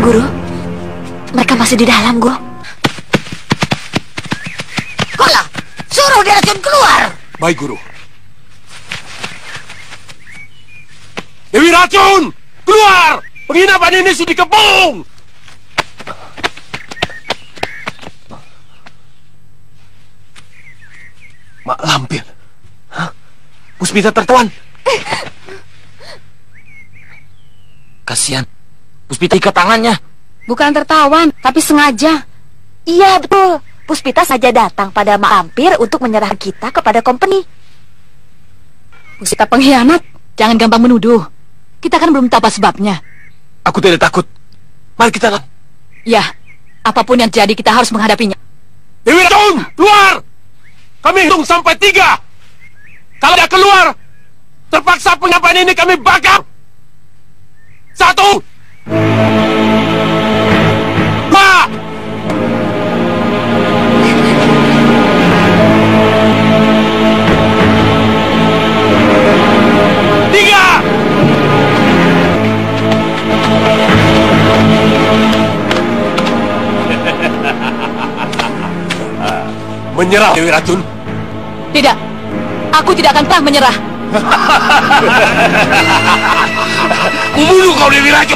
Guru, mereka masih di dalam, Guru. Kola, suruh dia racun keluar. Baik, Guru. Dewi Racun, keluar! Penginapan ini sudah dikepung! Mak Lampir. Hah? Puspita tertawan. Kasihan. Puspita ikat tangannya. Bukan tertawan, tapi sengaja. Iya, betul. Puspita saja datang pada Mak Lampir untuk menyerahkan kita kepada company. Puspita pengkhianat. Jangan gampang menuduh. Kita kan belum tahu apa sebabnya. Aku tidak takut. Mari kita... Ya, apapun yang terjadi kita harus menghadapinya. Dewi Racun, keluar! Kami hitung sampai 3. Kalau dia keluar, terpaksa penginapan ini kami bakar. 1, 2, 3. Menyerah, Dewi Racun. Tidak, aku tidak akan pernah menyerah. Kubunuh kau, Dewi Racun.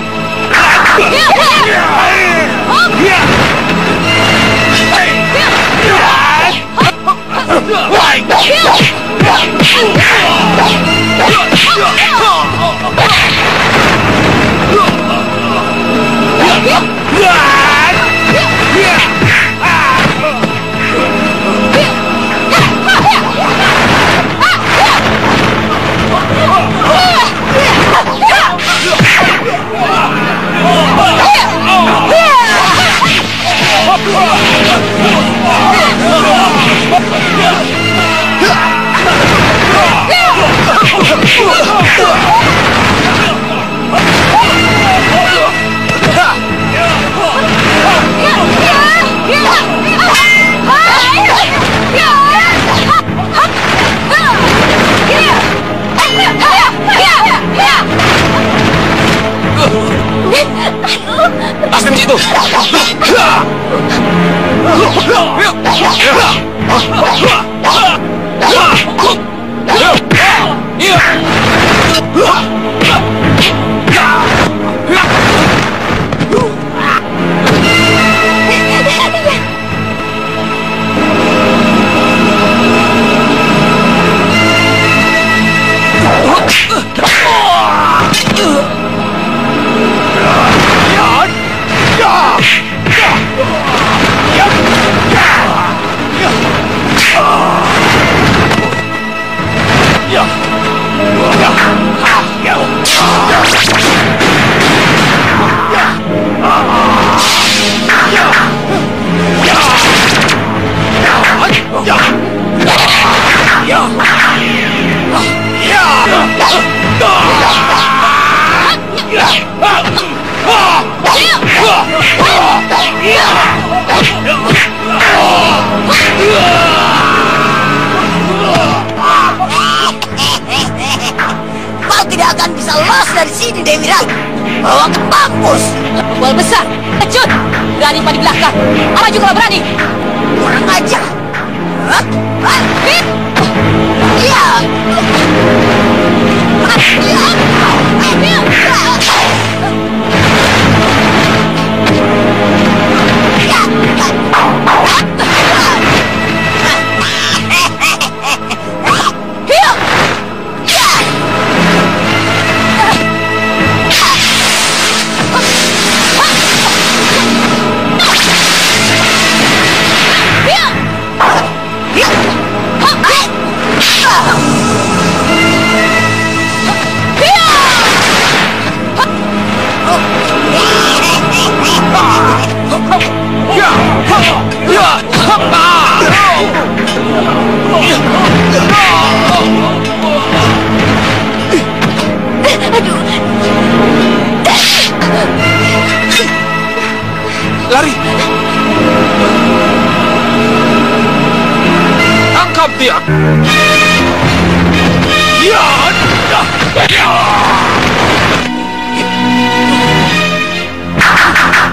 Asli di situ. Kau tidak akan bisa lolos dari sini, Dewi Racun. Bawa ke mampus. Bual besar, kecut. Berani pada belakang. Maju kalau berani. Kurang ajar. Iya. Lari! Tangkap dia! Ya! Ya!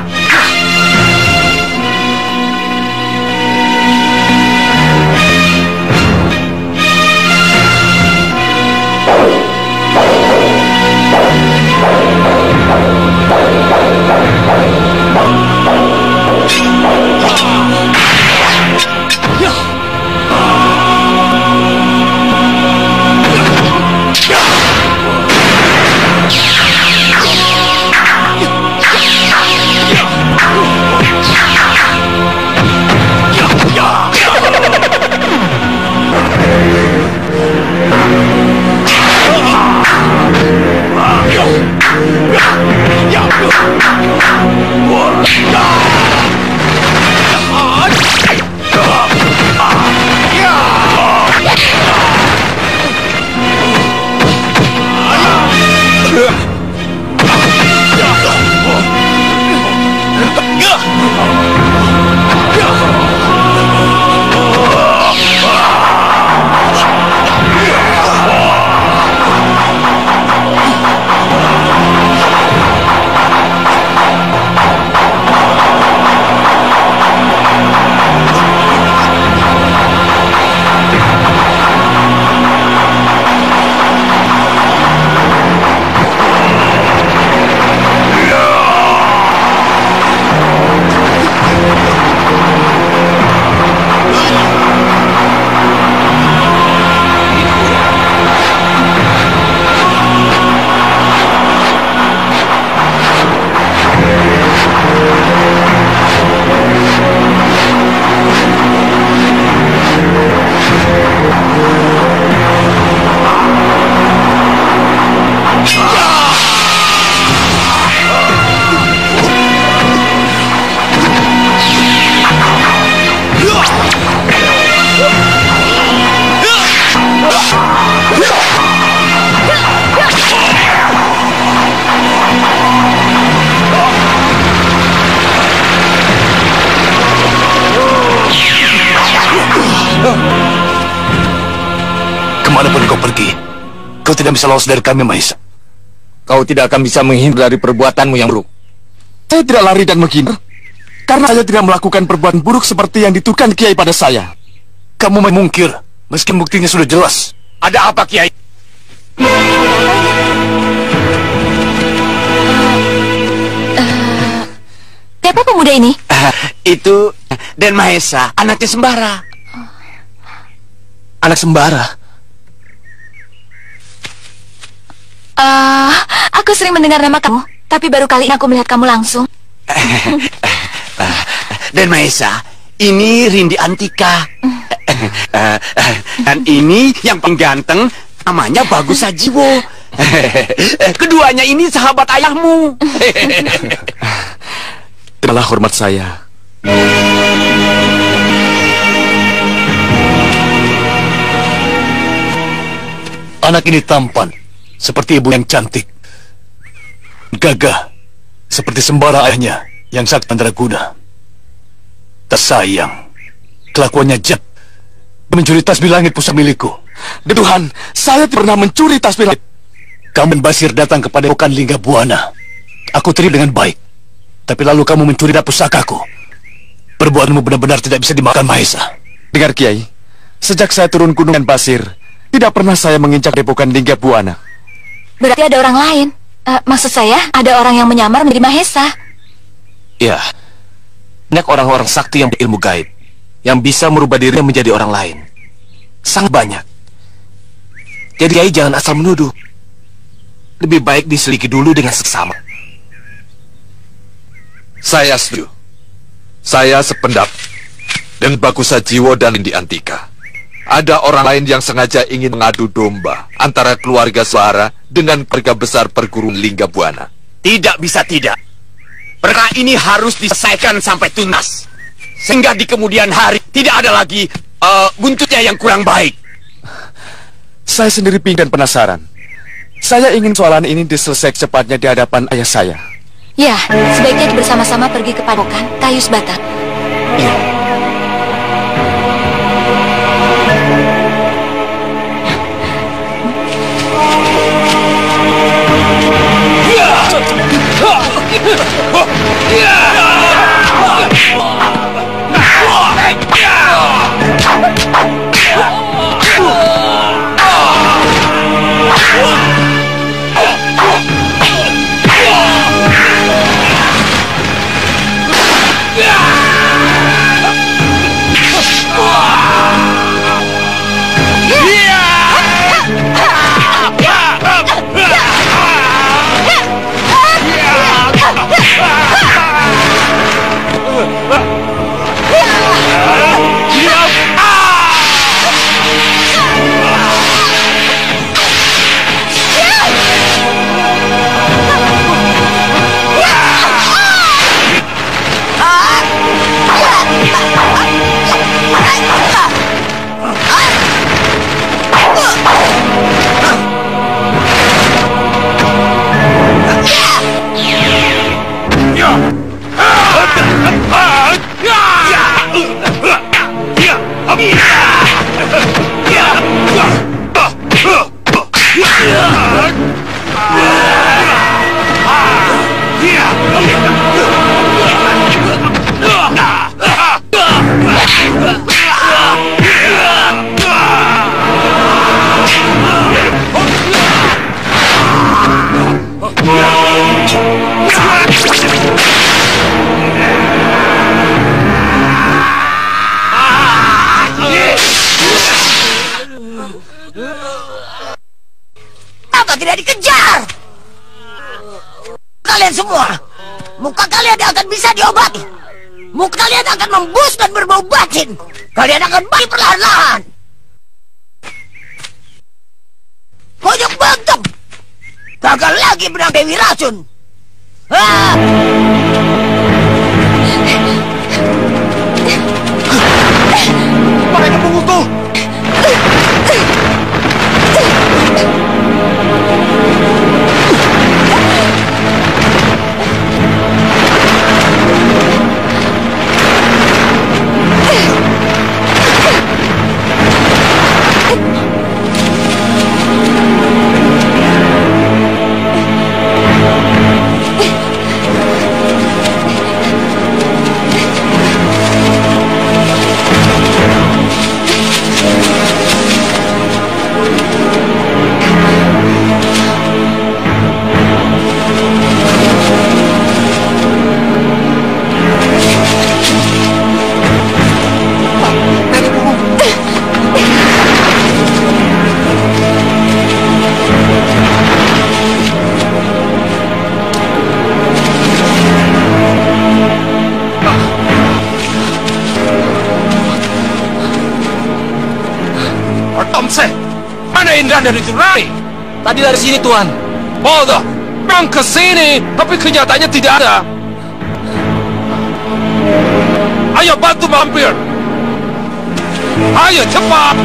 Kemanapun kau pergi, kau tidak bisa lolos dari kami, Mahesa. Kau tidak akan bisa menghindar dari perbuatanmu yang buruk. Saya tidak lari dan menghindar, karena saya tidak melakukan perbuatan buruk seperti yang dituduhkan Kiai pada saya. Kamu mengungkir, meski buktinya sudah jelas. Ada apa, Kiai? Siapa pemuda ini? Itu Den Mahesa, anaknya Sembara. Anak Sembara. Aku sering mendengar nama kamu, tapi baru kali ini aku melihat kamu langsung. Den Mahesa, ini Rindi Antika. Dan ini yang pengganteng, namanya Bagus Sajiwo. Keduanya ini sahabat ayahmu. Terimalah hormat saya. Anak ini tampan, seperti ibu yang cantik. Gagah, seperti Sembara ayahnya yang sakti mandraguna. Tersayang, kelakuannya jahat. Mencuri tasbih langit pusaka milikku. Tuhan, saya tidak pernah mencuri tasbih langit. Kamu dan Basir datang kepada Pokan Lingga Buana. Aku terima dengan baik. Tapi lalu kamu mencuri pusakaku. Perbuatanmu benar-benar tidak bisa dimakan, Mahesa. Dengar, Kiai, sejak saya turun gunung dan Basir, tidak pernah saya menginjak Depokan Lingga Buana. Berarti ada orang lain. Maksud saya, ada orang yang menyamar menjadi Mahesa. Ya, banyak orang-orang sakti yang berilmu gaib, yang bisa merubah dirinya menjadi orang lain. Sangat banyak. Jadi Kiai jangan asal menuduh. Lebih baik diselidiki dulu dengan seksama. Saya setuju. Saya sependapat dengan Bagus Sajiwo dan Rindi Antika. Ada orang lain yang sengaja ingin mengadu domba antara keluarga Sembara dengan keluarga besar perguruan Lingga Buana. Tidak bisa tidak. Perkara ini harus diselesaikan sampai tuntas, sehingga di kemudian hari tidak ada lagi buntutnya yang kurang baik. Saya sendiri pingin dan penasaran. Saya ingin soalan ini diselesaikan cepatnya di hadapan ayah saya. Ya, sebaiknya bersama-sama pergi ke Padepokan Kayus Batak. Iya. Apa tidak dikejar? Kalian semua, muka kalian akan bisa diobati. Muka kalian akan membus dan berbau bacin. Kalian akan mati perlahan-lahan. Pojok bentuk. Gagal lagi benang Dewi Racun. Mereka mengutuk. Mana Indra dan itu lari? Tadi dari sini, Tuan. Bodoh, memang ke sini, tapi kenyataannya tidak ada. Ayo bantu mampir. Ayo cepat.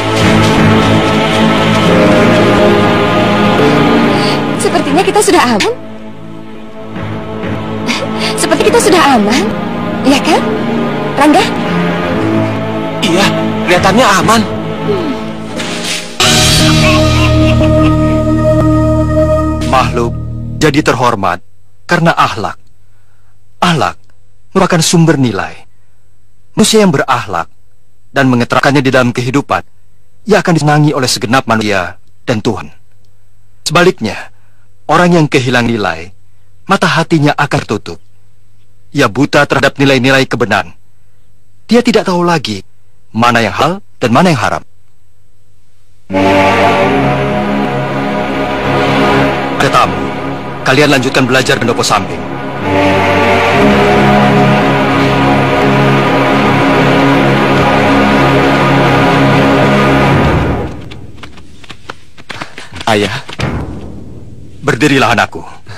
Sepertinya kita sudah aman. Seperti kita sudah aman, ya kan, Rangga? Iya, kelihatannya aman. Makhluk jadi terhormat karena akhlak. Akhlak merupakan sumber nilai. Manusia yang berakhlak dan mengeterapkannya di dalam kehidupan, ia akan disenangi oleh segenap manusia dan Tuhan. Sebaliknya, orang yang kehilangan nilai, mata hatinya akan tertutup. Ia buta terhadap nilai-nilai kebenaran. Dia tidak tahu lagi mana yang halal dan mana yang haram. Ada tamu, kalian lanjutkan belajar pendopo samping. Ayah, berdirilah anakku.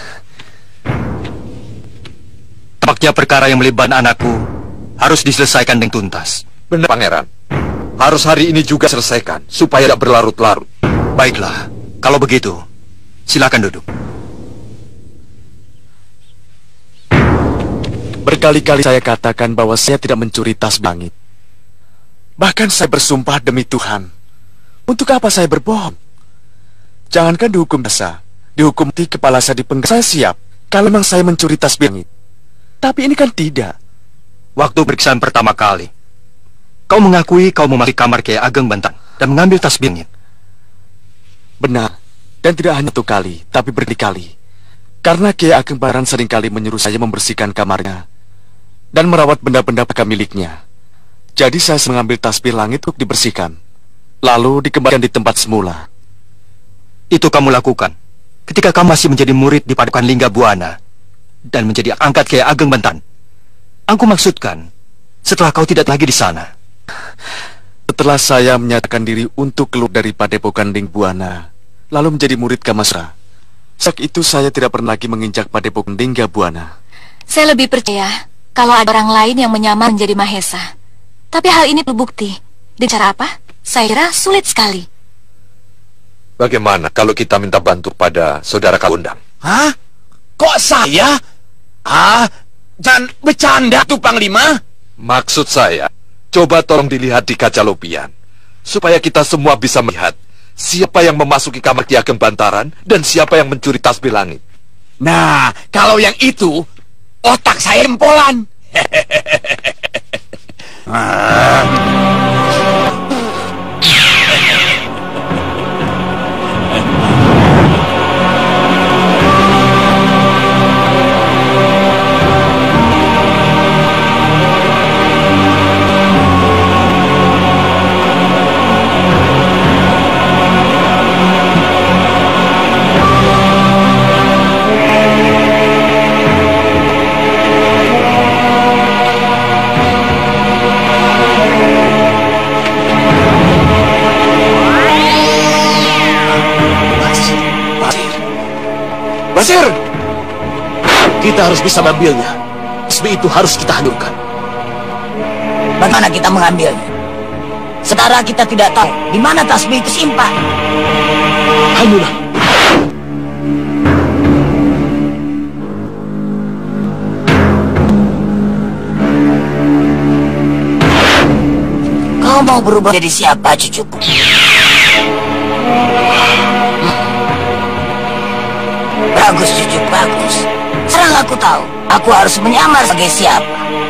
Tampaknya perkara yang melibatkan anakku harus diselesaikan dengan tuntas. Benar, Pangeran. Harus hari ini juga selesaikan, supaya tidak berlarut-larut. Baiklah, kalau begitu, silakan duduk. berkali-kali saya katakan bahwa saya tidak mencuri tas langit. Bahkan saya bersumpah demi Tuhan. Untuk apa saya berbohong? Jangankan dihukum dosa, dihukum mati kepala saya dipenggal, saya siap kalau memang saya mencuri tas langit. Tapi ini kan tidak. Waktu periksaan pertama kali, kau mengakui kau memasuki kamar Kiai Ageng Bantan dan mengambil tas langit. Benar, dan tidak hanya satu kali, tapi berkali-kali. Karena Kiai Ageng Bantan seringkali menyuruh saya membersihkan kamarnya dan merawat benda-benda miliknya. Jadi saya mengambil tasbih langit untuk dibersihkan, lalu dikembalikan di tempat semula. Itu kamu lakukan ketika kamu masih menjadi murid di Padepokan Lingga Buana dan menjadi angkat Kiai Ageng Bantan. Aku maksudkan, setelah kau tidak lagi di sana. Setelah saya menyatakan diri untuk keluar dari Padepokan Lingga Buana, lalu menjadi murid Kamasra, saat itu saya tidak pernah lagi menginjak Padepokan Lingga Buana. Saya lebih percaya kalau ada orang lain yang menyamar menjadi Mahesa. Tapi hal ini terbukti. Dengan cara apa? Saya kira sulit sekali. Bagaimana kalau kita minta bantu pada saudara Kalundang? Hah? Kok saya? Jangan bercanda tuh Panglima. Maksud saya, coba tolong dilihat di kaca lopian, supaya kita semua bisa melihat siapa yang memasuki kamar Ki Ageng Bantaran dan siapa yang mencuri tasbih langit. Nah, kalau yang itu, otak saya empolan. Basir! Kita harus bisa mengambilnya. Tasbih itu harus kita hancurkan. Bagaimana kita mengambilnya? Sekarang kita tidak tahu di mana tasbih itu simpan. Hancurlah. Kau mau berubah jadi siapa, cucuku? Bagus, cucu, bagus. Sekarang aku tahu, aku harus menyamar sebagai siapa.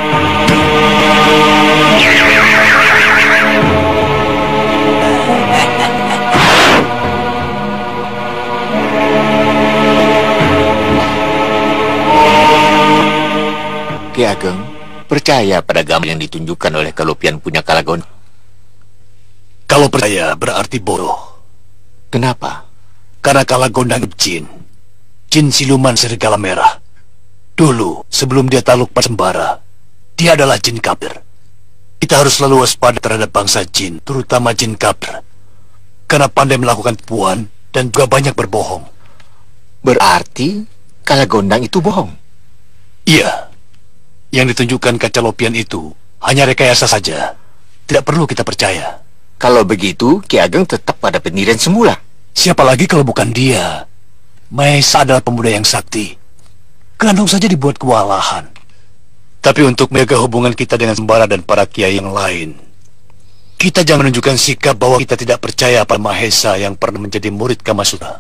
Ki Ageng, percaya pada gambar yang ditunjukkan oleh Kalopian punya Kalagon. Kalau percaya berarti bodoh. Kenapa? Karena Kalagondang jin. Jin siluman serigala merah. Dulu, sebelum dia takluk pada Sembara, dia adalah jin kafir. Kita harus selalu waspada terhadap bangsa jin, terutama jin kafir. Karena pandai melakukan tipuan dan juga banyak berbohong. Berarti Kalagondang itu bohong? Iya. Yang ditunjukkan kaca lopian itu hanya rekayasa saja. Tidak perlu kita percaya. Kalau begitu, Ki Ageng tetap pada pendirian semula. Siapa lagi kalau bukan dia? Mahesa adalah pemuda yang sakti. Gelandung saja dibuat kewalahan. Tapi untuk menjaga hubungan kita dengan Sembara dan para kiai yang lain, kita jangan menunjukkan sikap bahwa kita tidak percaya pada Mahesa yang pernah menjadi murid Kamasutra.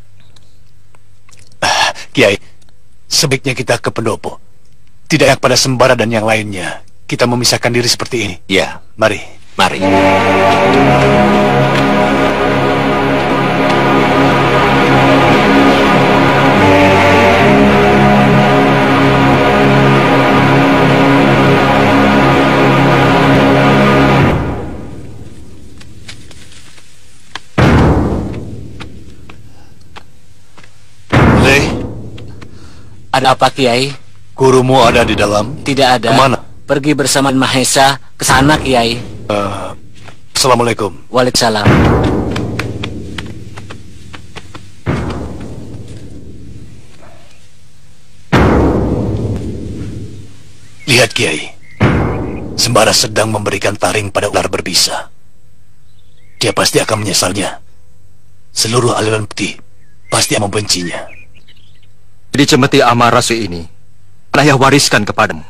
Kiai, sebaiknya kita ke pendopo. Tidak pada Sembara dan yang lainnya. Kita memisahkan diri seperti ini. Ya, mari. Mari. Ada apa, Kiai? Gurumu ada di dalam? Tidak ada. Kemana? Pergi bersama Mahesa ke sana, Kiai. Assalamualaikum. Waalaikumsalam. Lihat, Kiai. Sembara sedang memberikan taring pada ular berbisa. Dia pasti akan menyesalnya. Seluruh aliran putih pasti akan membencinya. Jadi cemeti Amarasi ini ayah wariskan kepadamu.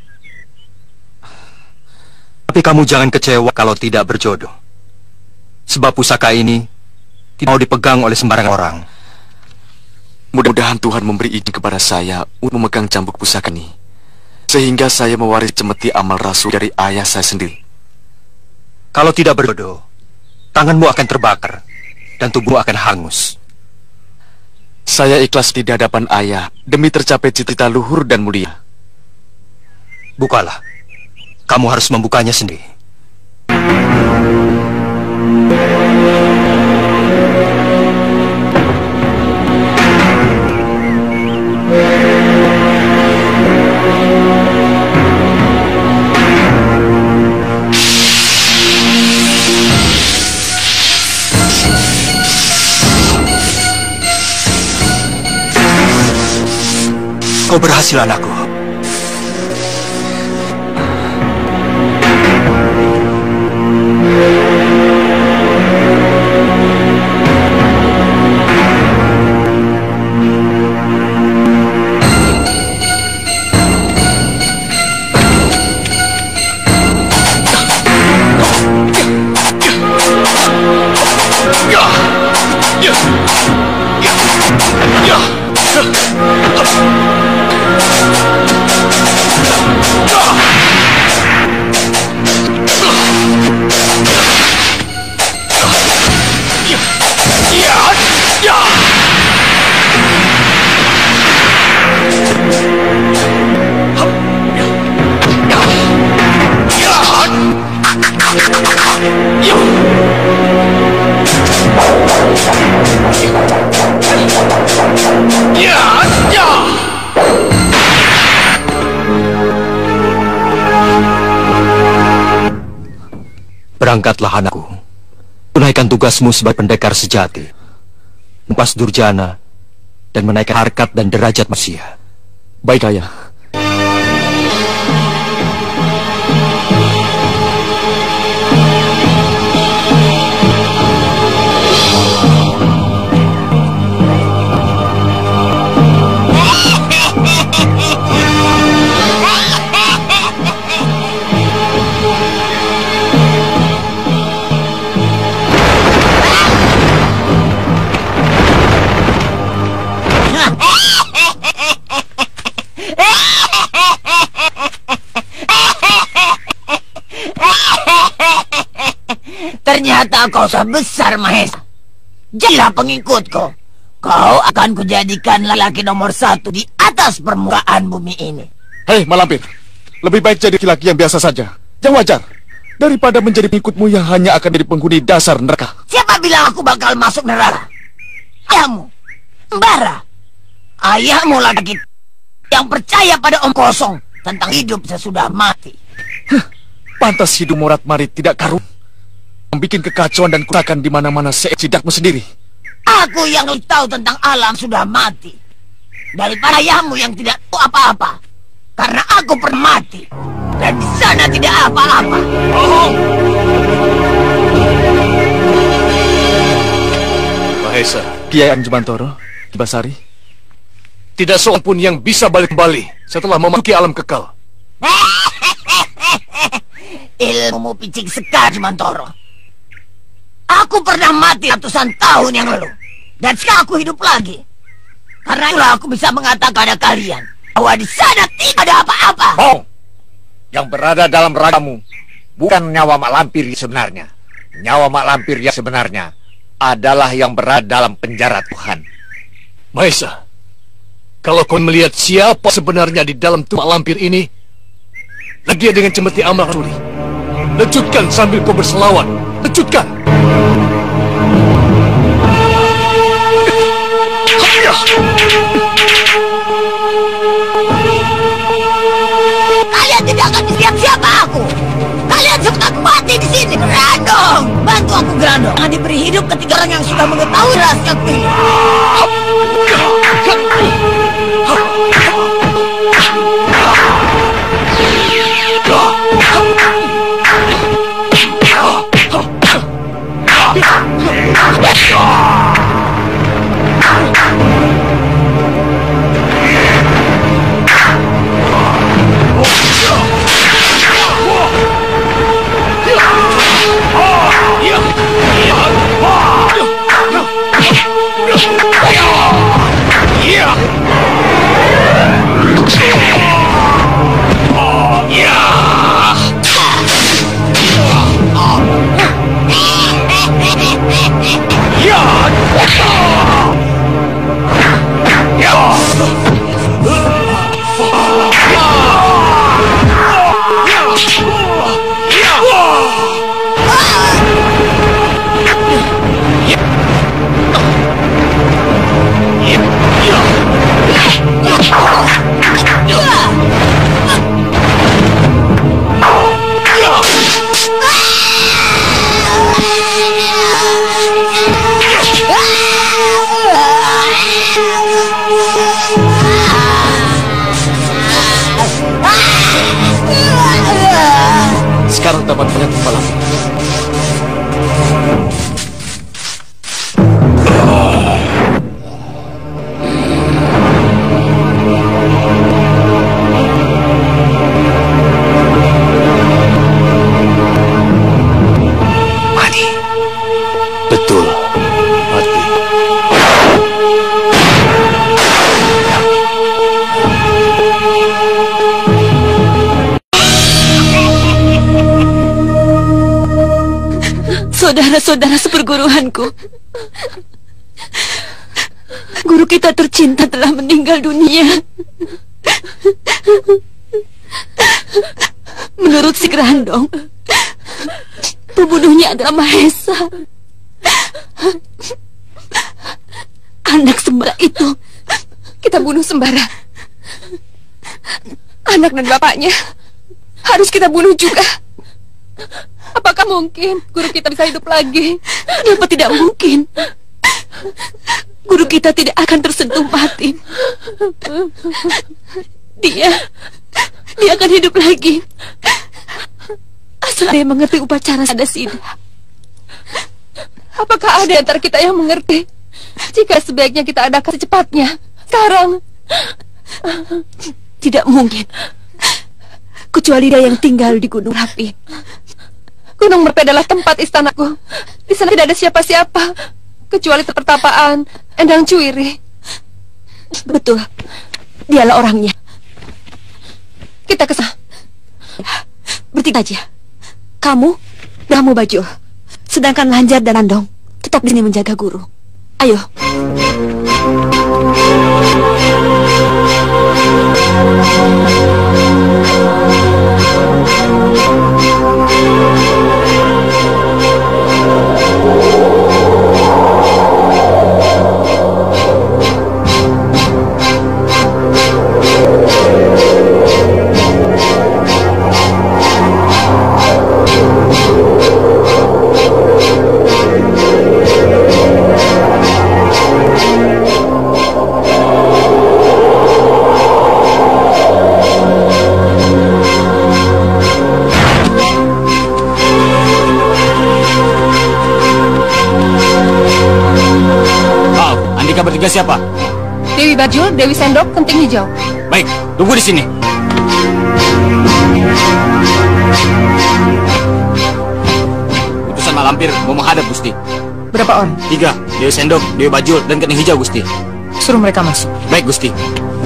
Tapi kamu jangan kecewa kalau tidak berjodoh. Sebab pusaka ini tidak mau dipegang oleh sembarangan orang. Mudah-mudahan Tuhan memberi izin kepada saya untuk memegang cambuk pusaka ini, sehingga saya mewarisi cemeti amal rasul dari ayah saya sendiri. Kalau tidak berjodoh, tanganmu akan terbakar dan tubuhmu akan hangus. Saya ikhlas di hadapan ayah demi tercapai cita-cita luhur dan mulia. Bukalah. Kamu harus membukanya sendiri. Kau berhasil, anakku. Berangkatlah anakku. Tunaikan tugasmu sebagai pendekar sejati. Mempas durjana dan menaikkan harkat dan derajat manusia. Baik, Ayah. Ternyata kau sebesar Mahesa. Jadilah pengikutku. Kau akan kujadikan lelaki nomor 1 di atas permukaan bumi ini. Hei, Malampir. Lebih baik jadi laki-laki yang biasa saja, yang wajar, daripada menjadi pengikutmu yang hanya akan jadi penghuni dasar neraka. Siapa bilang aku bakal masuk neraka? Ayahmu, Sembara. Ayahmu lagi yang percaya pada om kosong tentang hidup sesudah mati. Pantas hidup morat marit tidak karuan, membuat kekacauan dan kerusakan di mana-mana secidakmu sendiri. Aku yang lebih tahu tentang alam sudah mati daripada ayahmu yang tidak tahu apa-apa. Karena aku pernah mati dan di sana tidak apa-apa. Mahesa, Kiai Anjumantoro, Basari. tidak seorang pun yang bisa balik kembali setelah memasuki alam kekal. Ilmumu picik sekali, Mantoro. Aku pernah mati ratusan tahun yang lalu, dan sekarang aku hidup lagi. Karena itulah aku bisa mengatakan pada kalian bahwa di sana tidak ada apa-apa. Bohong! Yang berada dalam ragamu bukan nyawa mak lampir yang sebenarnya. Nyawa mak lampir yang sebenarnya adalah yang berada dalam penjara Tuhan. Mahesa, kalau kau melihat siapa sebenarnya di dalam tubuh mak lampir ini, lihat dia dengan cemeti amal rasuli. Lecutkan sambil kau berselawat. Lecutkan! Kalian tidak akan melihat siapa aku. Kalian sempat mati di sini. Grandong, bantu aku Grandong. Jangan diberi hidup ketika orang yang sudah mengetahui rahasia ini. Sekarang dapat melihat kepala. Mati. Betul, mati. Saudara-saudara seperguruanku, guru kita tercinta telah meninggal dunia. Menurut si Grandong, pembunuhnya adalah Mahesa. Anak Sembara itu kita bunuh Sembara. Anak dan bapaknya harus kita bunuh juga. Apakah mungkin guru kita bisa hidup lagi? Kenapa tidak mungkin? Guru kita tidak akan tersentuh mati. Dia akan hidup lagi. Asal dia mengerti upacara sadasida. Apakah ada antara kita yang mengerti? Jika sebaiknya kita adakan secepatnya. Sekarang. Tidak mungkin. Kecuali dia yang tinggal di Gunung Merapi. Gunung Merapi adalah tempat istanaku. Di sana tidak ada siapa-siapa kecuali pertapaan Endang Cuiri. Betul, dialah orangnya. Kita ke sana. Bertiga aja. Kamu Baju. Sedangkan Lanjar dan Andong tetap di sini menjaga guru. Ayo. Bertiga siapa? Dewi Bajul, Dewi Sendok, Kenting Hijau. Baik, tunggu di sini. Utusan Mak Lampir mau menghadap, Gusti. Berapa orang? 3, Dewi Sendok, Dewi Bajul, dan Kenting Hijau, Gusti. Suruh mereka masuk. Baik, Gusti.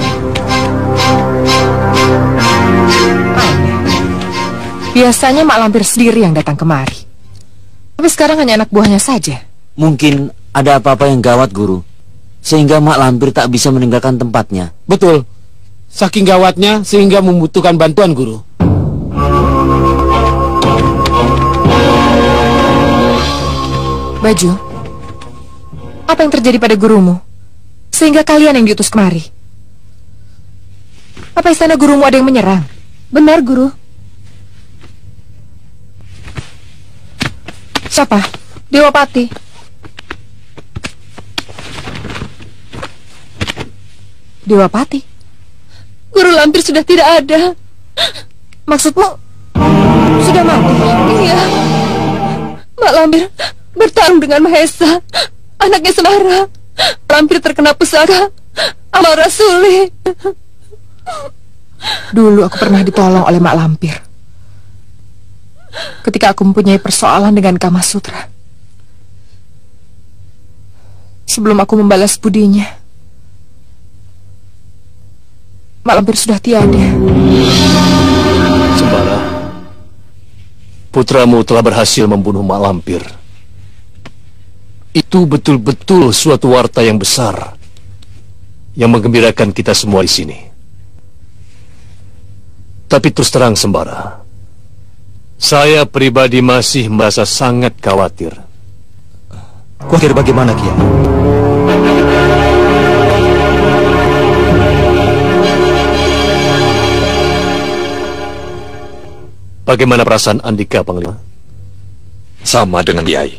Biasanya Mak Lampir sendiri yang datang kemari. Tapi sekarang hanya anak buahnya saja. Mungkin ada apa-apa yang gawat, Guru, sehingga Mak Lampir tak bisa meninggalkan tempatnya. Betul. Saking gawatnya sehingga membutuhkan bantuan, Guru. Baju, apa yang terjadi pada gurumu sehingga kalian yang diutus kemari? Apa istana gurumu ada yang menyerang? Benar, Guru. Siapa? Dewa Pati. Dewa Pati? Guru Lampir sudah tidak ada. Maksudmu sudah mati? Iya. Mak Lampir bertarung dengan Mahesa, anaknya Semara. Lampir terkena pusaka amal Rasuli. Dulu aku pernah ditolong oleh Mak Lampir ketika aku mempunyai persoalan dengan Kama Sutra. Sebelum aku membalas budinya, Mak Lampir sudah tiada. Sembara, putramu telah berhasil membunuh Mak Lampir. Itu betul-betul suatu warta yang besar yang menggembirakan kita semua di sini. Tapi terus terang, Sembara, saya pribadi masih merasa sangat khawatir. Khawatir bagaimana, Kiai? Bagaimana perasaan Andika, Panglima? Sama dengan Kiai.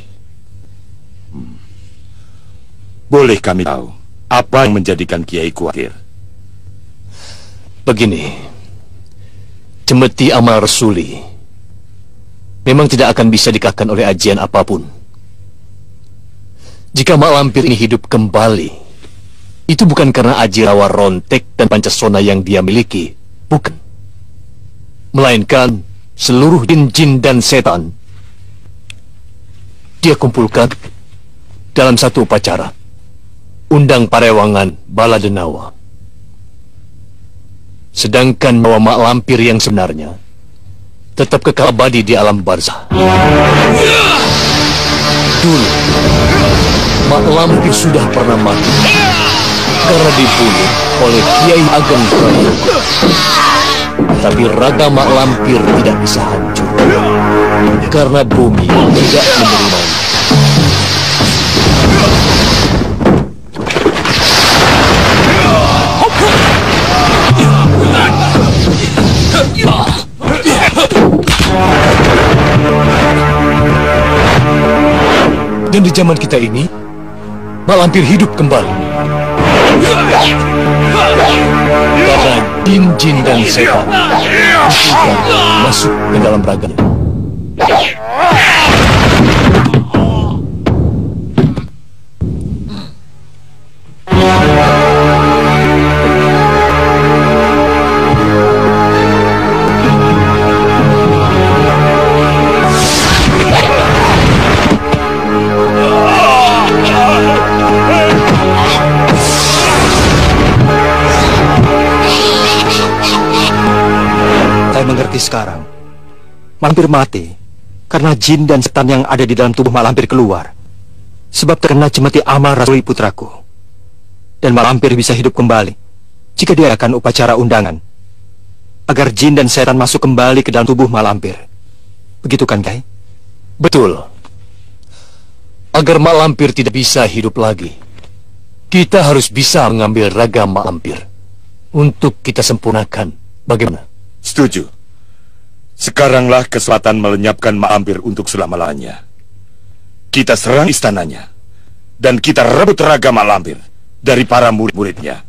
Boleh kami tahu apa yang menjadikan Kiai khawatir? Begini, cemeti amal Rasuli memang tidak akan bisa dikalahkan oleh ajian apapun. Jika Mak Lampir ini hidup kembali, itu bukan karena aji rawa rontek dan pancasona yang dia miliki, bukan. Melainkan seluruh jin-jin dan setan dia kumpulkan dalam satu upacara, undang parewangan Baladenawa. Sedangkan bahwa Mak Lampir yang sebenarnya tetap kekal abadi di alam barzah. Dulu Mak Lampir sudah pernah mati karena dibunuh oleh Kiai Ageng Prayogo. Tapi raga Mak Lampir tidak bisa hancur karena bumi tidak menerimanya. Dan di zaman kita ini, mak lampir hidup kembali. Karena jin-jin dan setan masuk ke dalam raganya. Mengerti sekarang. Malampir mati karena jin dan setan yang ada di dalam tubuh malampir keluar, sebab terkena cemeti amal Rasuli putraku. Dan malampir bisa hidup kembali jika dia akan upacara undangan agar jin dan setan masuk kembali ke dalam tubuh malampir. Begitu kan, Kai? Betul. Agar malampir tidak bisa hidup lagi, kita harus bisa mengambil raga malampir untuk kita sempurnakan. Bagaimana? Setuju. Sekaranglah kesempatan melenyapkan malampir untuk selama-lamanya. Kita serang istananya, dan kita rebut raga malampir dari para murid-muridnya.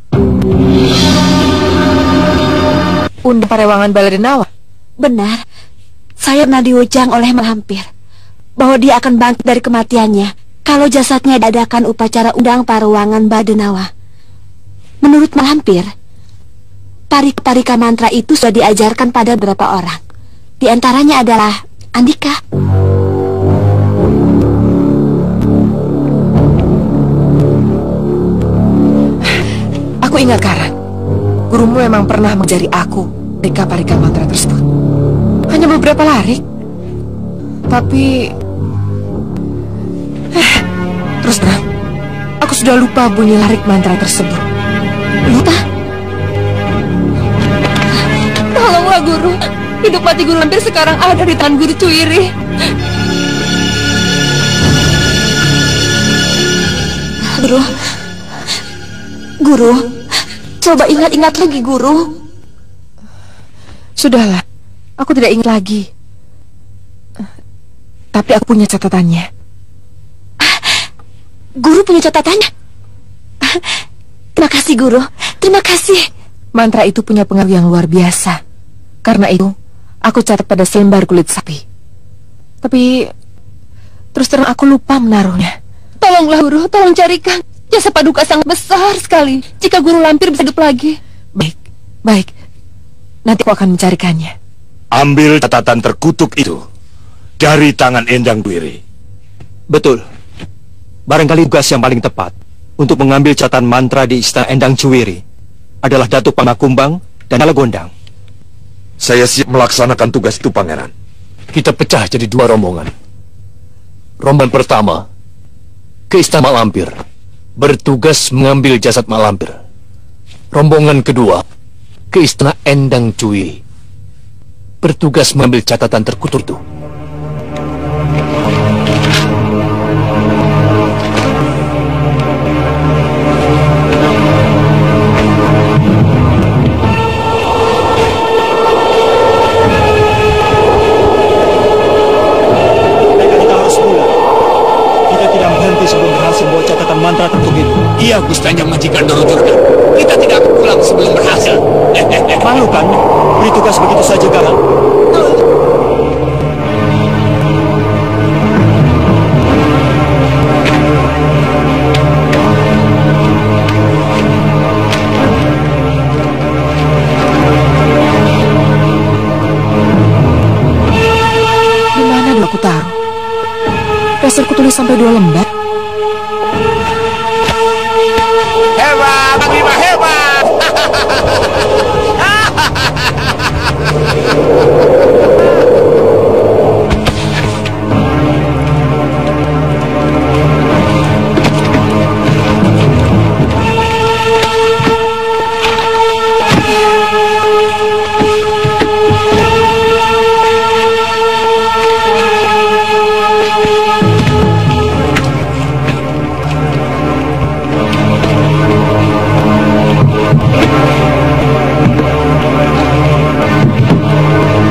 Unda Parewangan Baladenawa? Benar. Saya pernah diujang oleh malampir bahwa dia akan bangkit dari kematiannya kalau jasadnya diadakan upacara undang Parewangan Baladenawa. Menurut malampir, tarik-tarika mantra itu sudah diajarkan pada beberapa orang. Di antaranya adalah Andika. Aku ingat, Karan. Gurumu memang pernah mengajari aku parika-parika mantra tersebut. Hanya beberapa larik. Tapi... terus terang, aku sudah lupa bunyi larik mantra tersebut. Lupa? Tolonglah, Guru. Hidup mati Guru Lampir sekarang ada di tangan Guru Cuiri. Guru, coba ingat-ingat lagi, Guru. Sudahlah, aku tidak ingat lagi. Tapi aku punya catatannya. Guru punya catatannya? Terima kasih, Guru. Terima kasih. Mantra itu punya pengaruh yang luar biasa. Karena itu, aku catat pada selembar kulit sapi. Tapi terus terang aku lupa menaruhnya. Tolonglah, Guru, tolong carikan. Jasa paduka sangat besar sekali jika Guru Lampir bisa hidup lagi. Baik. Nanti aku akan mencarikannya. Ambil catatan terkutuk itu dari tangan Endang Dwiri. Betul. Barangkali tugas yang paling tepat untuk mengambil catatan mantra di istana Endang Cuwiri adalah Datuk Pamakumbang dan Alagondang. Saya siap melaksanakan tugas itu, Pangeran. Kita pecah jadi dua rombongan. Rombongan pertama ke istana Malampir, bertugas mengambil jasad Malampir. Rombongan kedua ke istana Endang Cuwiri, bertugas mengambil catatan terkutuk itu. Mantra tertutup itu. Iya, Gustanjang Majikan Dorojurga. Kita tidak akan pulang sebelum berhasil. Malu kan? Beri tugas begitu saja, Galang. Di mana dulu aku taruh? Rasulku tulis sampai 2 lembar. Hebat, Panglima, hebat!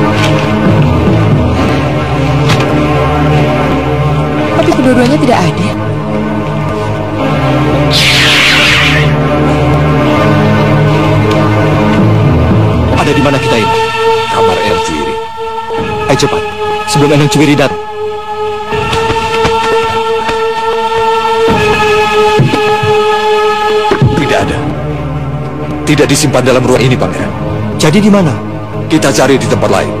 Tapi kedua-duanya tidak ada. cepat, sebelum Enong Cewiri datang. Tidak ada. Tidak disimpan dalam ruang ini, Pangeran. Jadi di mana? Kita cari di tempat lain.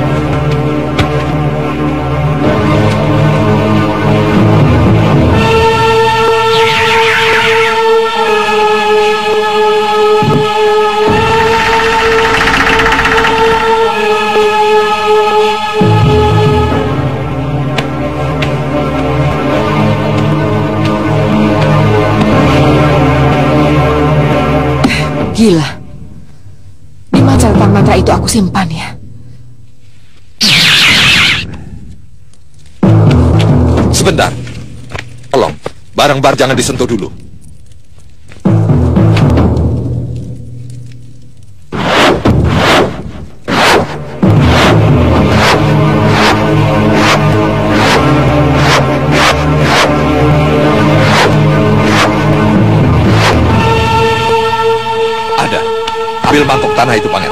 Gila. Di mana catatan mantra itu aku simpan ya? Sebentar. Tolong, barang-barang jangan disentuh dulu. Ambil mangkok tanah itu, Pangeran.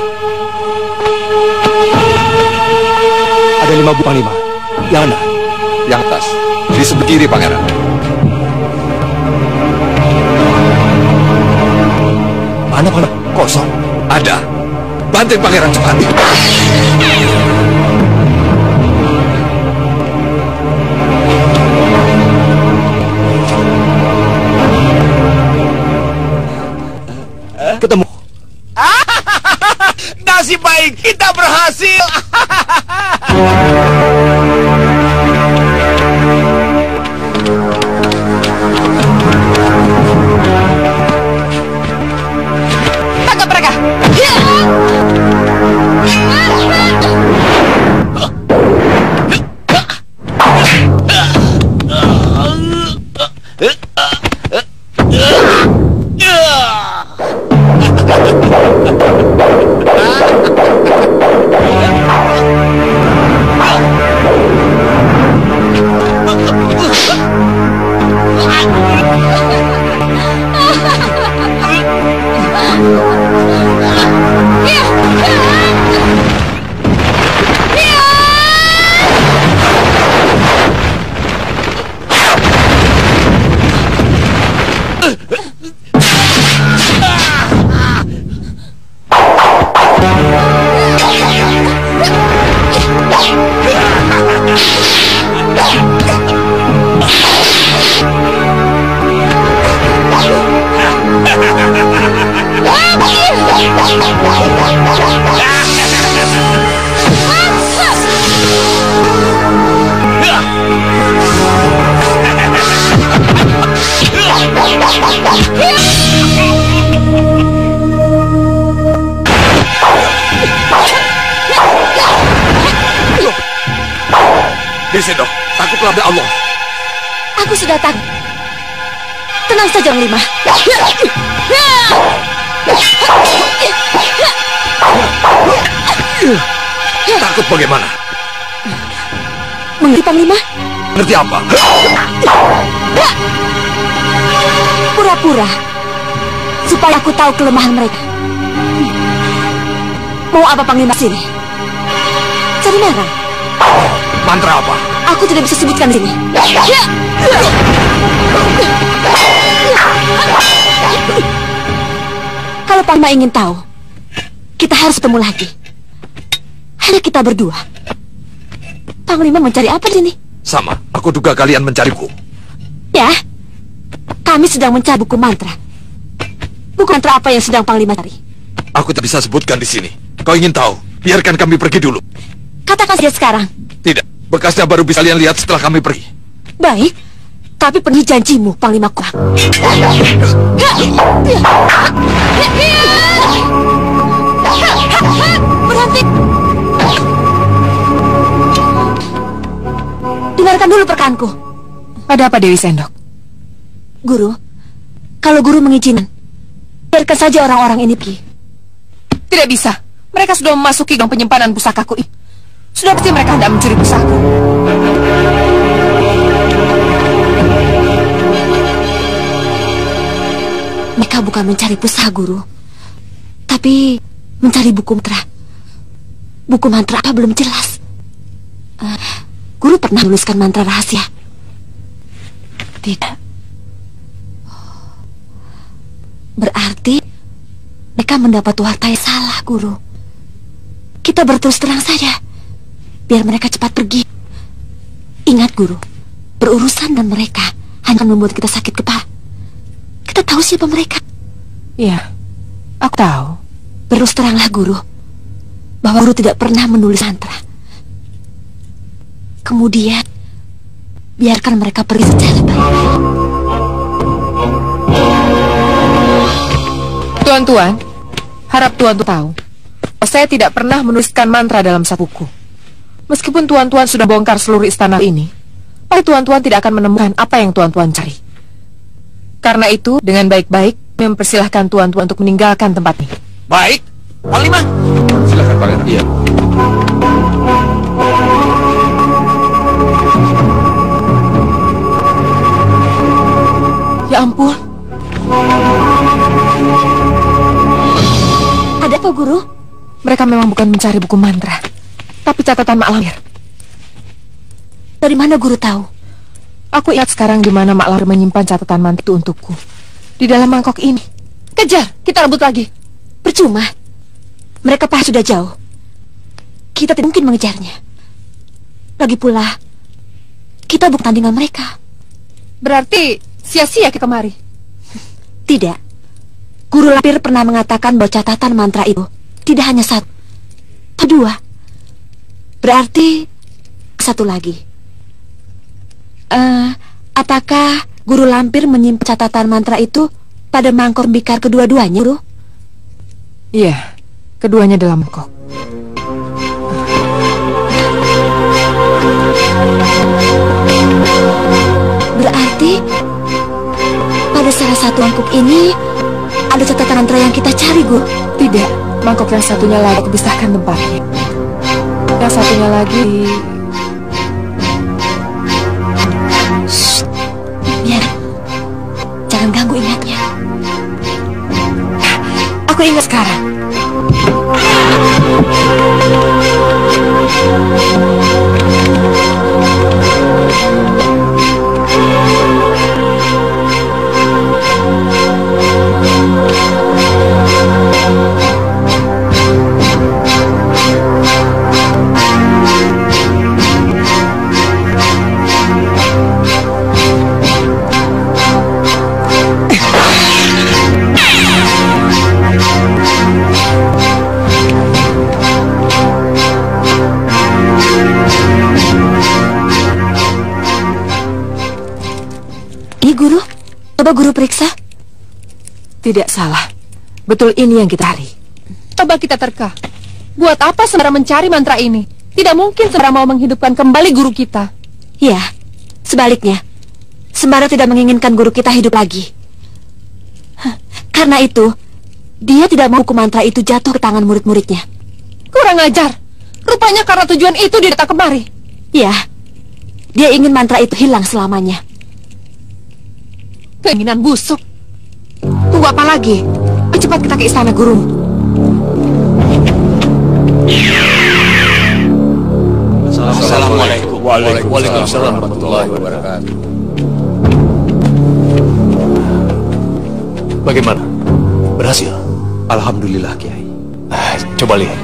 Ada 5 buah Panglima. Yang mana? Yang atas. Di sebelah kiri, Pangeran. Mana Pangeran? Kosong. Ada. Banting, Pangeran, cepat. Ketemu. Nasib baik, kita berhasil. Tangkap mereka. Desendok, takutlah pada Allah. Aku sudah takut. Tenang saja, Panglima. Takut bagaimana? Mengerti, Panglima? Ngerti apa? Pura-pura. Supaya aku tahu kelemahan mereka. Mau apa Panglima sini? Cari merah. Mantra apa? Aku tidak bisa sebutkan di sini. Kalau Panglima ingin tahu, kita harus ketemu lagi. Hanya kita berdua. Panglima mencari apa di sini? Sama, aku duga kalian mencari buku. Ya, kami sedang mencari buku mantra. Buku mantra apa yang sedang Panglima cari? Aku tak bisa sebutkan di sini. Kau ingin tahu? Biarkan kami pergi dulu. Katakan saja sekarang. Tidak, bekasnya baru bisa kalian lihat setelah kami pergi. Baik, tapi penuhi janjimu, Panglima Kuang. Berhenti. Dengarkan dulu perkahanku. Ada apa, Dewi Sendok? Guru, kalau guru mengizinkan, biarkan saja orang-orang ini pergi. Tidak bisa. Mereka sudah memasuki gang penyimpanan pusakaku ini. Sudah pasti mereka hendak mencuri pusaka. Mereka bukan mencari pusaka, Guru, tapi mencari buku mantra. Buku mantra apa belum jelas. Guru pernah menuliskan mantra rahasia? Tidak. Berarti mereka mendapat warta yang salah, Guru. Kita berterus terang saja, biar mereka cepat pergi. Ingat, Guru, berurusan dengan mereka hanya membuat kita sakit kepala. Kita tahu siapa mereka. Iya, aku tahu. Terus teranglah, Guru, bahwa Guru tidak pernah menulis mantra. Kemudian biarkan mereka pergi secara baik. Tuan-tuan, harap tuan-tuan tahu, saya tidak pernah menuliskan mantra dalam satu buku. Meskipun tuan-tuan sudah bongkar seluruh istana ini, pasti tuan-tuan tidak akan menemukan apa yang tuan-tuan cari. Karena itu, dengan baik-baik, mempersilahkan tuan-tuan untuk meninggalkan tempat ini. Baik, Panglima. Silakan, Pangeran. Iya. Ya ampun. Ada apa, Guru? Mereka memang bukan mencari buku mantra, tapi catatan Mak Lampir. Dari mana Guru tahu? Aku ingat sekarang di mana Mak Lampir menyimpan catatan mantra itu untukku. Di dalam mangkok ini. Kejar, kita rebut lagi. Percuma. Mereka pasti sudah jauh. Kita tidak mungkin mengejarnya. Lagi pula, kita bukan tandingan mereka. Berarti sia-sia kita kemari. Tidak. Guru Lampir pernah mengatakan bahwa catatan mantra itu tidak hanya satu, tapi dua. Berarti satu lagi. Apakah Guru Lampir menyimpan catatan mantra itu pada mangkok tembikar kedua-duanya, Guru? Iya, keduanya dalam mangkok. Berarti pada salah satu mangkok ini ada catatan mantra yang kita cari, Guru. Tidak, mangkok yang satunya lagi aku pisahkan tempatnya. Yang satunya lagi... Shh, biar jangan ganggu ingatnya. Aku ingat sekarang. Guru, coba Guru periksa. Tidak salah. Betul ini yang kita cari. Coba kita terka. Buat apa Sembara mencari mantra ini? Tidak mungkin Sembara mau menghidupkan kembali guru kita. Ya, sebaliknya. Sembara tidak menginginkan guru kita hidup lagi. Karena itu, dia tidak mau hukum mantra itu jatuh ke tangan murid-muridnya. Kurang ajar. Rupanya karena tujuan itu dia datang kemari. Ya, dia ingin mantra itu hilang selamanya. Keinginan busuk. Tunggu apa lagi? Cepat kita ke istana guru. Assalamualaikum. Waalaikumsalam warahmatullahi wabarakatuh. Bagaimana? Berhasil? Alhamdulillah, Kiai. Coba lihat.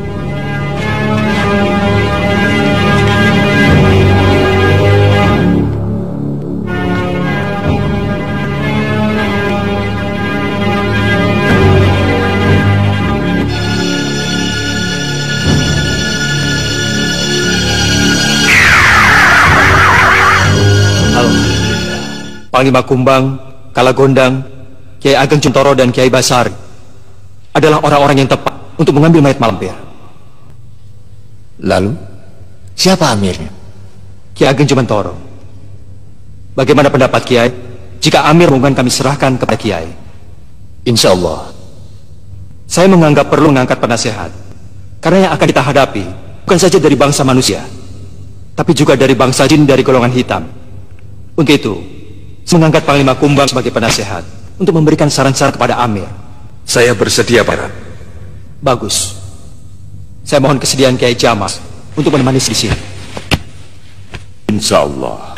Panglima Kumbang, Kalagondang, Kiai Ageng Cuntoro dan Kiai Basari adalah orang-orang yang tepat untuk mengambil mayat Mak Lampir. Lalu, siapa amirnya? Kiai Ageng Cuntoro. Bagaimana pendapat Kiai jika Amir mungkin kami serahkan kepada Kiai? Insya Allah. Saya menganggap perlu mengangkat penasehat, karena yang akan kita hadapi bukan saja dari bangsa manusia, tapi juga dari bangsa jin dari golongan hitam. Untuk itu, mengangkat Panglima Kumbang sebagai penasehat untuk memberikan saran-saran kepada Amir. Saya bersedia, Pak. Bagus. Saya mohon kesediaan Kiai Jamal untuk menemani di sini. Insya Allah.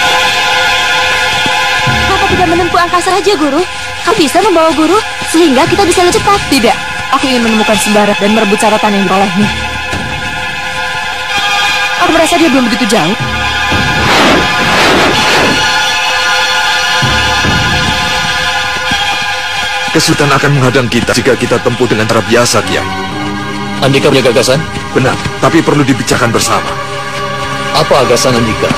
Kenapa tidak menempuh angkasa saja, Guru? Kau bisa membawa Guru sehingga kita bisa lebih cepat. Tidak, aku ingin menemukan sembara dan merebut caratan yang diperolehnya. Aku merasa dia belum begitu jauh. Kesulitan akan menghadang kita jika kita tempuh dengan cara biasa, Kiai. Andika punya gagasan? Benar, tapi perlu dibicarakan bersama. Apa gagasan Andika?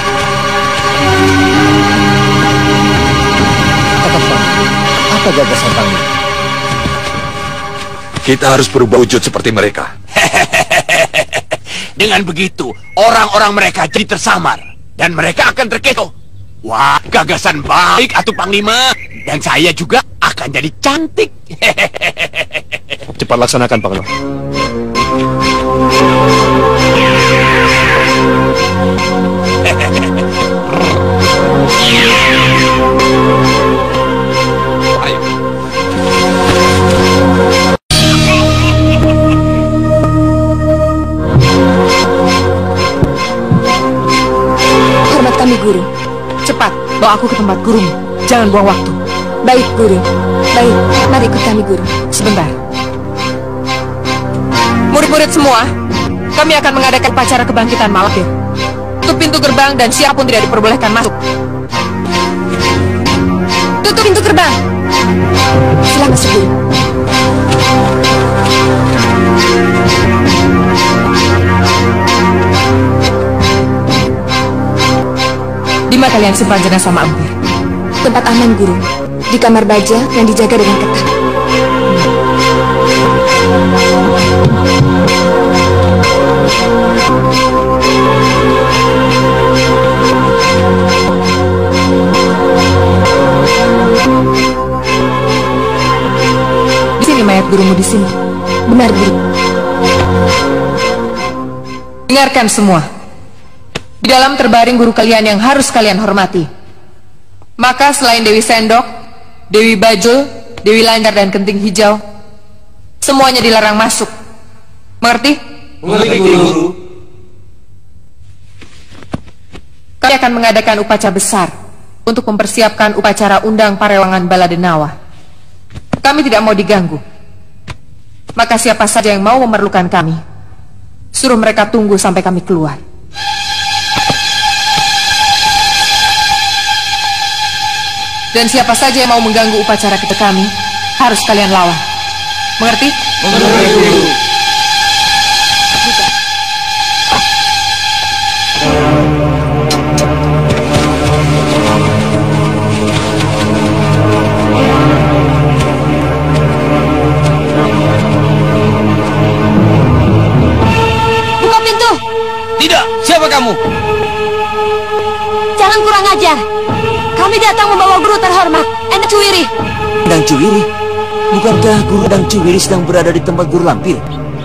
Apa gagasan Panglima? Kita harus berubah wujud seperti mereka. Dengan begitu, orang-orang mereka jadi tersamar dan mereka akan terkecoh. Wah, gagasan baik atuh Panglima. Dan saya juga akan jadi cantik. Cepat laksanakan, Panglima. Ayo. Hormat kami, Guru. Cepat, bawa aku ke tempat gurumu. Jangan buang waktu. Baik, Guru. Baik, mari ikut kami, Guru. Sebentar. Murid-murid semua, kami akan mengadakan upacara kebangkitan Malampir. Tutup pintu gerbang dan siapapun tidak diperbolehkan masuk. Tutup pintu gerbang. Silakan masuk, Guru. Di mana kalian simpan jenazah Malampir? Tempat aman, Guru. Di kamar baja yang dijaga dengan ketat. Di sini mayat gurumu di sini. Benar, Guru. Dengarkan semua. Di dalam terbaring guru kalian yang harus kalian hormati. Maka selain Dewi Sendok, Dewi Bajul, Dewi Lanjar dan Kenting Hijau, semuanya dilarang masuk. Mengerti? Mengerti, Guru. Kami akan mengadakan upacara besar untuk mempersiapkan upacara undang Parewangan Baladenawa. Kami tidak mau diganggu. Maka siapa saja yang mau memerlukan kami, suruh mereka tunggu sampai kami keluar. Dan siapa saja yang mau mengganggu upacara kita kami, harus kalian lawan. Mengerti? Mengerti, Guru. Buka pintu. Tidak, siapa kamu? Jangan kurang ajar. Kami datang membawa guru terhormat, Endang Cuwiri. Endang Cuwiri? Bukankah Guru Endang Cuwiri sedang berada di tempat Guru Lampir?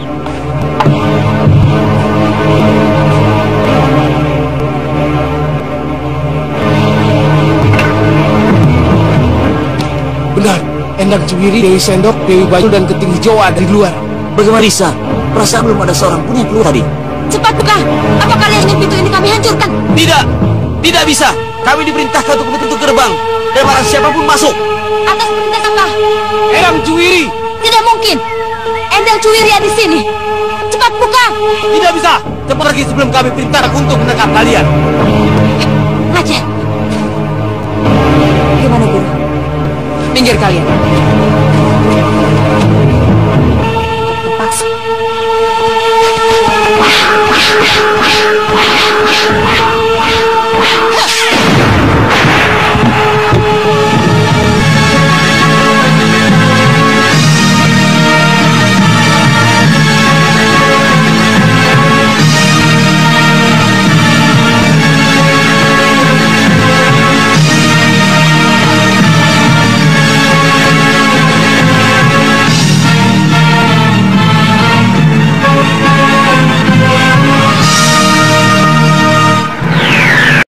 Benar, Endang Cuwiri, Dewi Sendok, Dewi Bajul dan Kenting Hijau ada di luar. Bagaimana bisa? Perasaan belum ada seorang pun yang keluar tadi. Cepat buka. Apa kalian ingin pintu ini kami hancurkan? Tidak, tidak bisa. Kami diperintahkan untuk menutup gerbang dan barang siapapun masuk. Atas perintah siapa? Endang Cuwiri. Tidak mungkin. Endang Cuwiri ada di sini. Cepat buka. Tidak bisa. Cepat pergi sebelum kami perintahkan untuk menangkap kalian. Ngajar. Gimana, Guru? Minggir kalian. Terpaksa.